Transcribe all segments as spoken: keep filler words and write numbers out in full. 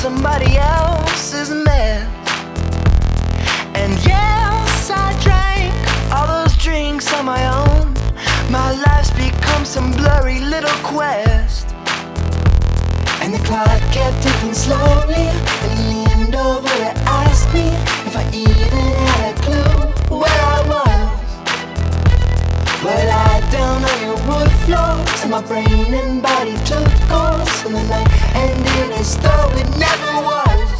somebody else's mess. And yes, I drank all those drinks on my own. My life's become some blurry little quest. And the clock kept ticking slowly, and he leaned over to ask me if I even had a clue where I was. Well, I lied down on your wood floor, so my brain and body took course, and the night ended as though it never was.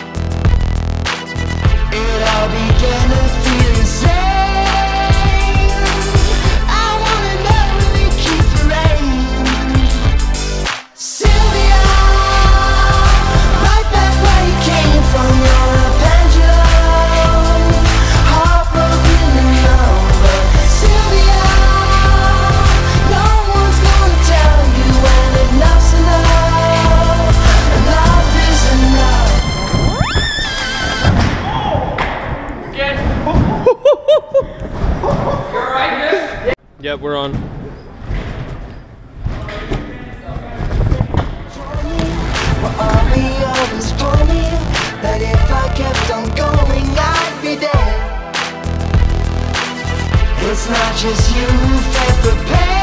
It all began to feel the same. I wanna know if you keep the rain. Sylvia, right back where you came from. You're a pendulum, heartbroken and numb. But Sylvia, no one's gonna tell you when enough's enough. Enough is enough. You alright, dude? Yep, we're on. Well, all the others told me that if I kept on going, I'd be dead. It's not just you who felt the pain.